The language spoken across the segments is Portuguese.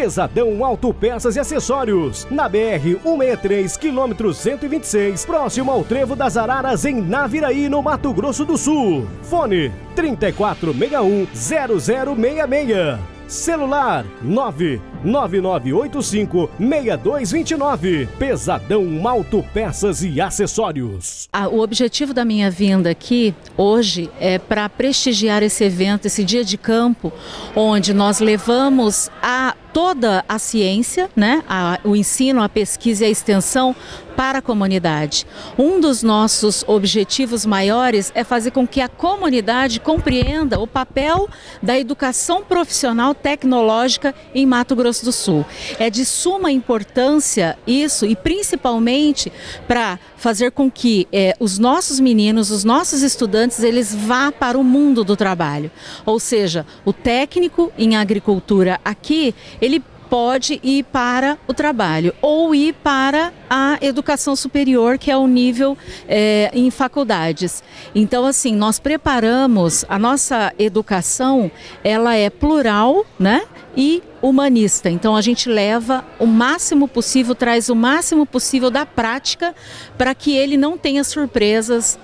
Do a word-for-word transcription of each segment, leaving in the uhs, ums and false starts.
Pesadão Autopeças e Acessórios, na B R cento e sessenta e três, quilômetro cento e vinte e seis, próximo ao Trevo das Araras, em Naviraí, no Mato Grosso do Sul. Fone trinta e quatro sessenta e um, zero zero seis seis. Celular nove nove nove oito cinco, seis dois dois nove. Pesadão Autopeças e Acessórios. Ah, o objetivo da minha vinda aqui hoje é para prestigiar esse evento, esse dia de campo, onde nós levamos a toda a ciência, né, a, o ensino, a pesquisa e a extensão para a comunidade. Um dos nossos objetivos maiores é fazer com que a comunidade compreenda o papel da educação profissional tecnológica em Mato Grosso do Sul. É de suma importância isso, e principalmente para fazer com que eh, os nossos meninos, os nossos estudantes, eles vá para o mundo do trabalho. Ou seja, o técnico em agricultura aqui, ele pode ir para o trabalho ou ir para a educação superior, que é o nível é, em faculdades. Então, assim, nós preparamos, a nossa educação, ela é plural, né, e humanista. Então, a gente leva o máximo possível, traz o máximo possível da prática para que ele não tenha surpresas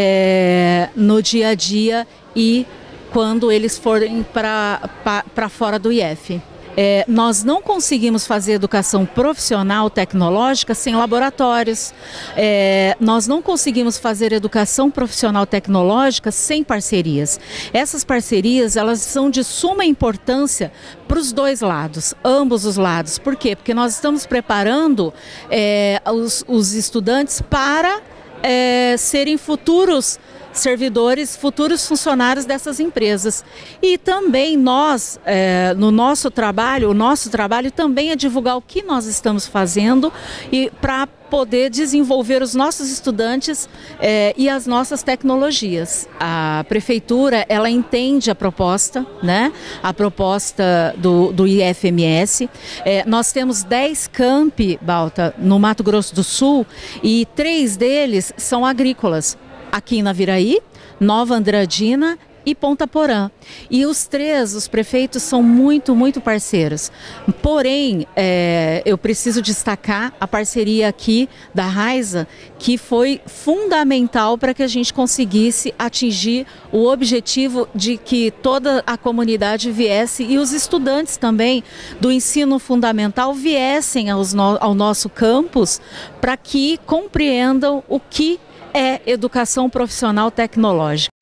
é, no dia a dia e quando eles forem para fora do I F. É, nós não conseguimos fazer educação profissional tecnológica sem laboratórios. É, nós não conseguimos fazer educação profissional tecnológica sem parcerias. Essas parcerias, elas são de suma importância para os dois lados, ambos os lados. Por quê? Porque nós estamos preparando é, os, os estudantes para é, serem futuros servidores, futuros funcionários dessas empresas. E também nós, é, no nosso trabalho, o nosso trabalho também é divulgar o que nós estamos fazendo e para poder desenvolver os nossos estudantes é, e as nossas tecnologias. A prefeitura, ela entende a proposta, né? A proposta do, do I F M S. É, nós temos dez campi, Balta, no Mato Grosso do Sul, e três deles são agrícolas. Aqui em Naviraí, Nova Andradina e Ponta Porã. E os três, os prefeitos, são muito, muito parceiros. Porém, é, eu preciso destacar a parceria aqui da Raiza, que foi fundamental para que a gente conseguisse atingir o objetivo de que toda a comunidade viesse e os estudantes também do ensino fundamental viessem aos no, ao nosso campus para que compreendam o que é educação profissional tecnológica.